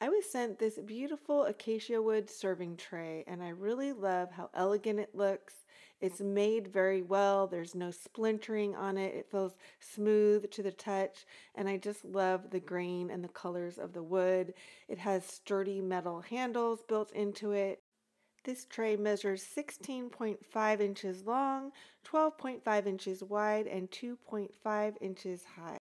I was sent this beautiful acacia wood serving tray, and I really love how elegant it looks. It's made very well. There's no splintering on it. It feels smooth to the touch, and I just love the grain and the colors of the wood. It has sturdy metal handles built into it. This tray measures 16.5 inches long, 12.5 inches wide, and 2.5 inches high.